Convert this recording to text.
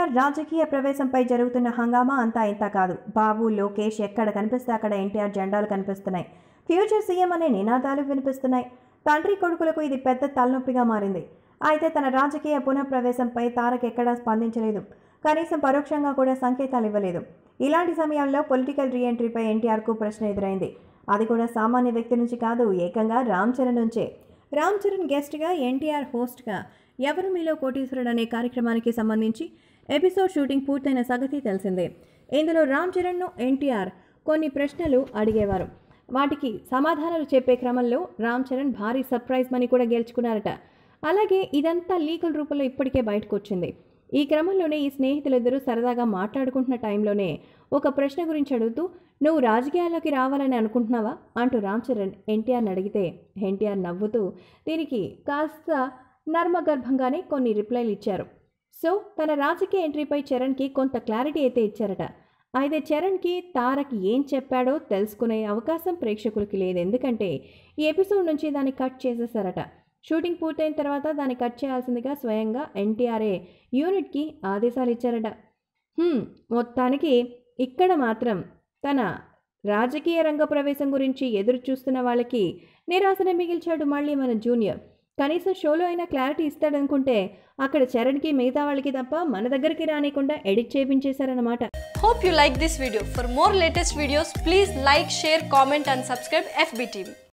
ఎన్టీఆర్ రాజకీయ ప్రవేశంపై జరుగుతున్న హంగామా అంతా ఇంత కాదు. బాబు, లోకేష్ ఎక్కడ కనిపిస్తే అక్కడ ఎన్టీఆర్ జెండాలు కనిపిస్తున్నాయి. ఫ్యూచర్ సీఎం అనే నినాదాలు వినిపిస్తున్నాయి. తండ్రి కొడుకులకు ఇది పెద్ద తలనొప్పిగా మారింది. అయితే తన రాజకీయ పునఃప్రవేశంపై తారక్ ఎక్కడా స్పందించలేదు. కనీసం పరోక్షంగా కూడా సంకేతాలు ఇవ్వలేదు. ఇలాంటి సమయాల్లో పొలిటికల్ రీఎంట్రీపై ఎన్టీఆర్కు ప్రశ్న ఎదురైంది. అది కూడా సామాన్య వ్యక్తి నుంచి కాదు, ఏకంగా రామ్ చరణ్ నుంచే. రామ్ చరణ్ గెస్ట్గా, ఎన్టీఆర్ హోస్ట్గా ఎవరు మీలో కోటీశ్వరుడు అనే కార్యక్రమానికి సంబంధించి ఎపిసోడ్ షూటింగ్ పూర్తయిన సంగతి తెలిసిందే. ఇందులో రామ్ చరణ్ను ఎన్టీఆర్ కొన్ని ప్రశ్నలు అడిగేవారు. వాటికి సమాధానాలు చెప్పే క్రమంలో రామ్ చరణ్ భారీ సర్ప్రైజ్ మనీ కూడా గెలుచుకున్నారట. అలాగే ఇదంతా లీగల్ రూపంలో ఇప్పటికే బయటకు వచ్చింది. ఈ క్రమంలోనే ఈ స్నేహితులిద్దరూ సరదాగా మాట్లాడుకుంటున్న టైంలోనే ఒక ప్రశ్న గురించి అడుగుతూ, నువ్వు రాజకీయాల్లోకి రావాలని అనుకుంటున్నావా అంటూ రామ్ చరణ్ ఎన్టీఆర్ని అడిగితే ఎన్టీఆర్ నవ్వుతూ దీనికి కాస్త నర్మగర్భంగానే కొన్ని రిప్లైలు ఇచ్చారు. సో తన రాజకీయ ఎంట్రీపై చరణ్కి కొంత క్లారిటీ అయితే ఇచ్చారట. అయితే చరణ్కి తారక్ ఏం చెప్పాడో తెలుసుకునే అవకాశం ప్రేక్షకులకి లేదు. ఎందుకంటే ఈ ఎపిసోడ్ నుంచి దాన్ని కట్ చేసేసారట. షూటింగ్ పూర్తయిన తర్వాత దాన్ని కట్ చేయాల్సిందిగా స్వయంగా ఎన్టీఆర్ఏ యూనిట్కి ఆదేశాలు ఇచ్చారట. మొత్తానికి ఇక్కడ మాత్రం తన రాజకీయ రంగ ప్రవేశం గురించి ఎదురు చూస్తున్న వాళ్ళకి నిరాశనే మిగిల్చాడు మళ్ళీ మన జూనియర్. కనీసం షోలో అయినా క్లారిటీ ఇస్తాడనుకుంటే అక్కడ చరణ్కి మిగతా వాళ్ళకి తప్ప మన దగ్గరికి రానికుండా ఎడిట్ చేయించేశారన్నమాట. Hope you like this video. For more latest videos, please like, share, comment and subscribe FB TV.